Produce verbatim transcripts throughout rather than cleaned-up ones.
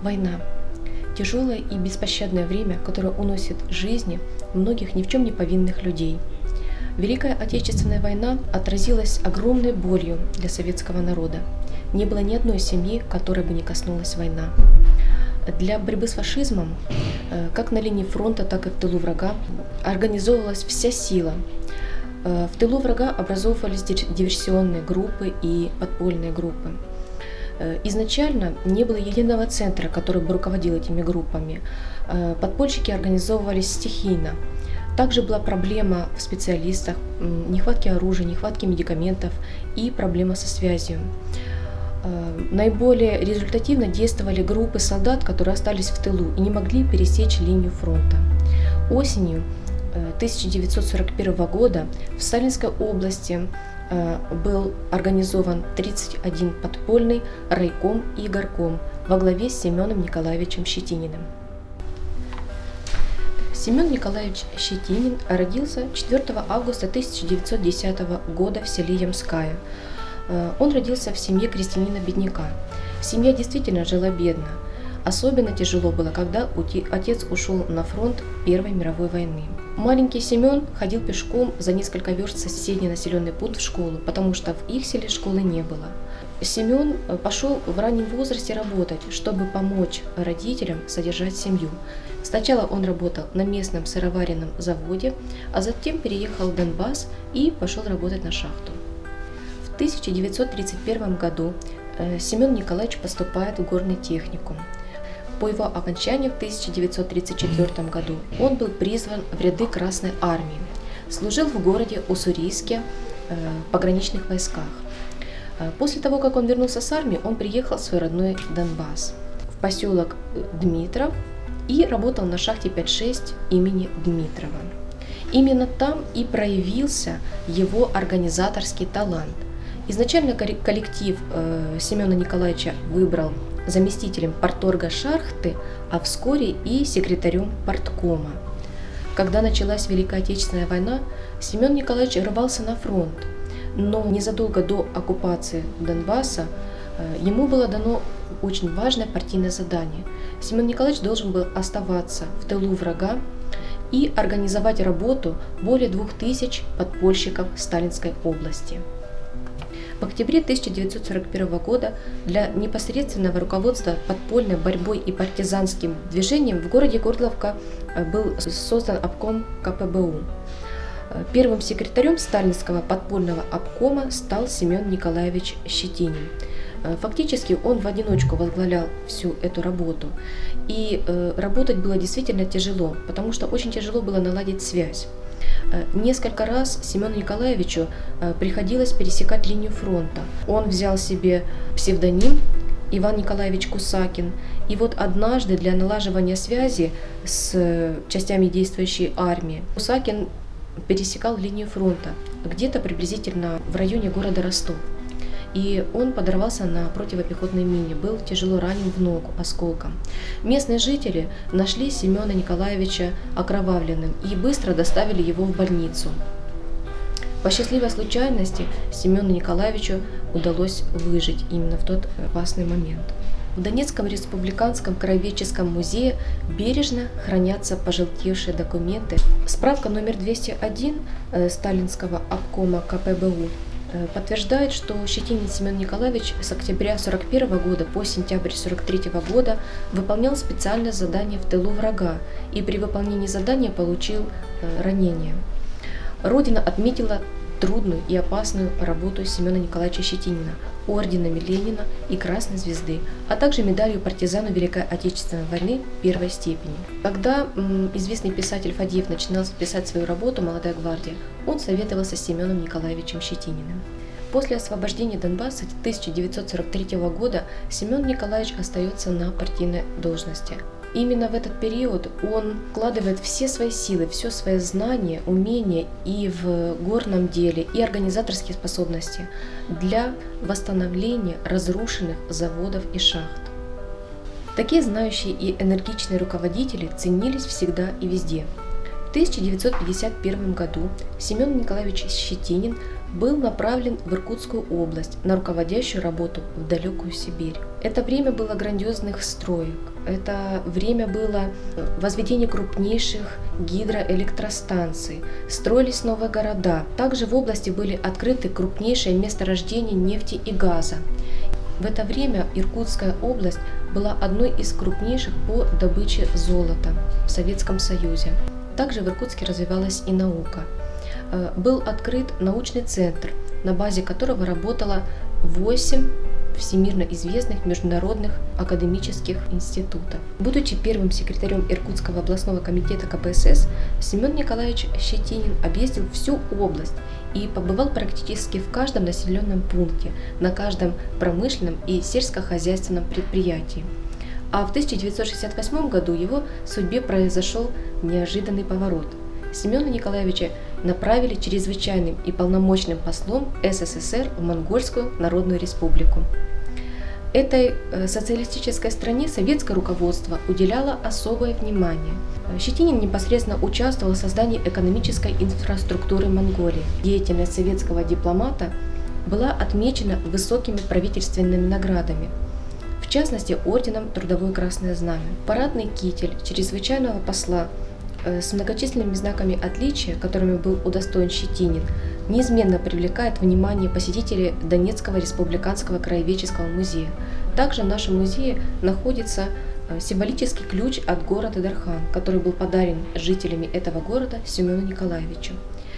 Война. Тяжелое и беспощадное время, которое уносит жизни многих ни в чем не повинных людей. Великая Отечественная война отразилась огромной болью для советского народа. Не было ни одной семьи, которой бы не коснулась война. Для борьбы с фашизмом, как на линии фронта, так и в тылу врага, организовывалась вся сила. В тылу врага образовывались диверсионные группы и подпольные группы. Изначально не было единого центра, который бы руководил этими группами. Подпольщики организовывались стихийно. Также была проблема в специалистах, нехватки оружия, нехватки медикаментов и проблема со связью. Наиболее результативно действовали группы солдат, которые остались в тылу и не могли пересечь линию фронта. Осенью тысяча девятьсот сорок первого года в Сталинской области был организован тридцать один подпольный райком и горком во главе с Семеном Николаевичем Щетининым. Семен Николаевич Щетинин родился четвёртого августа тысяча девятьсот десятого года в селе Ямская. Он родился в семье крестьянина-бедняка. Семья действительно жила бедно. Особенно тяжело было, когда отец ушел на фронт Первой мировой войны. Маленький Семен ходил пешком за несколько верст в соседний населенный пункт в школу, потому что в их селе школы не было. Семен пошел в раннем возрасте работать, чтобы помочь родителям содержать семью. Сначала он работал на местном сыроваренном заводе, а затем переехал в Донбасс и пошел работать на шахту. В тысяча девятьсот тридцать первом году Семен Николаевич поступает в горный техникум. По его окончанию в тысяча девятьсот тридцать четвёртом году он был призван в ряды Красной Армии. Служил в городе Уссурийске в пограничных войсках. После того, как он вернулся с армии, он приехал в свой родной Донбасс, в поселок Дмитров, и работал на шахте пять шесть имени Дмитрова. Именно там и проявился его организаторский талант. Изначально коллектив Семена Николаевича выбрал заместителем парторга шахты, а вскоре и секретарем парткома. Когда началась Великая Отечественная война, Семен Николаевич рвался на фронт, но незадолго до оккупации Донбасса ему было дано очень важное партийное задание. Семен Николаевич должен был оставаться в тылу врага и организовать работу более двух тысяч подпольщиков Сталинской области. В октябре тысяча девятьсот сорок первого года для непосредственного руководства подпольной борьбой и партизанским движением в городе Горловка был создан обком ка пэ бэ у. Первым секретарем сталинского подпольного обкома стал Семен Николаевич Щетинин. Фактически он в одиночку возглавлял всю эту работу. И работать было действительно тяжело, потому что очень тяжело было наладить связь. Несколько раз Семену Николаевичу приходилось пересекать линию фронта. Он взял себе псевдоним Иван Николаевич Кусакин. И вот однажды для налаживания связи с частями действующей армии Кусакин пересекал линию фронта где-то приблизительно в районе города Ростов. И он подорвался на противопехотной мине, был тяжело ранен в ногу осколком. Местные жители нашли Семена Николаевича окровавленным и быстро доставили его в больницу. По счастливой случайности Семену Николаевичу удалось выжить именно в тот опасный момент. В Донецком республиканском краеведческом музее бережно хранятся пожелтевшие документы. Справка номер двести один сталинского обкома ка пэ бэ у подтверждает, что Щетинин Семен Николаевич с октября сорок первого года по сентябрь сорок третьего года выполнял специальное задание в тылу врага и при выполнении задания получил ранение. Родина отметила трудную и опасную работу Семена Николаевича Щетинина орденами Ленина и Красной Звезды, а также медалью партизану Великой Отечественной войны первой степени. Когда м, известный писатель Фадеев начинал писать свою работу «Молодая гвардия», он советовался с Семеном Николаевичем Щетининым. После освобождения Донбасса тысяча девятьсот сорок третьего года Семен Николаевич остается на партийной должности. Именно в этот период он вкладывает все свои силы, все свои знания, умения и в горном деле, и организаторские способности для восстановления разрушенных заводов и шахт. Такие знающие и энергичные руководители ценились всегда и везде. В тысяча девятьсот пятьдесят первом году Семен Николаевич Щетинин был направлен в Иркутскую область на руководящую работу в далекую Сибирь. Это время было грандиозных строек, это время было возведения крупнейших гидроэлектростанций, строились новые города. Также в области были открыты крупнейшие месторождения нефти и газа. В это время Иркутская область была одной из крупнейших по добыче золота в Советском Союзе. Также в Иркутске развивалась и наука. Был открыт научный центр, на базе которого работало восемь всемирно известных международных академических институтов. Будучи первым секретарем Иркутского областного комитета ка пэ эс эс, Семен Николаевич Щетинин объездил всю область и побывал практически в каждом населенном пункте, на каждом промышленном и сельскохозяйственном предприятии. А в тысяча девятьсот шестьдесят восьмом году его судьбе произошел неожиданный поворот. Семена Николаевича направили чрезвычайным и полномочным послом эс эс эс эр в Монгольскую Народную Республику. Этой социалистической стране советское руководство уделяло особое внимание. Щетинин непосредственно участвовал в создании экономической инфраструктуры Монголии. Деятельность советского дипломата была отмечена высокими правительственными наградами, в частности орденом Трудовое Красное Знамя. Парадный китель чрезвычайного посла с многочисленными знаками отличия, которыми был удостоен Щетинин, неизменно привлекает внимание посетителей Донецкого республиканского краеведческого музея. Также в нашем музее находится символический ключ от города Дархан, который был подарен жителями этого города Семену Николаевичу.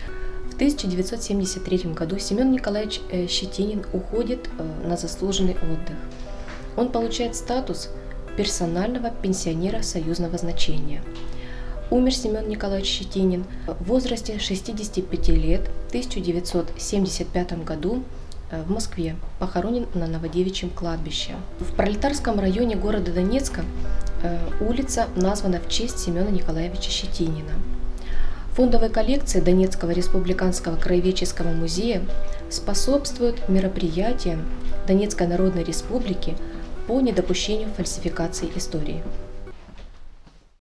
В тысяча девятьсот семьдесят третьем году Семен Николаевич Щетинин уходит на заслуженный отдых. Он получает статус персонального пенсионера союзного значения. Умер Семен Николаевич Щетинин в возрасте шестидесяти пяти лет в тысяча девятьсот семьдесят пятом году в Москве, похоронен на Новодевичьем кладбище. В пролетарском районе города Донецка улица названа в честь Семена Николаевича Щетинина. Фондовой коллекции Донецкого республиканского краеведческого музея способствуют мероприятиям Донецкой Народной Республики по недопущению фальсификации истории.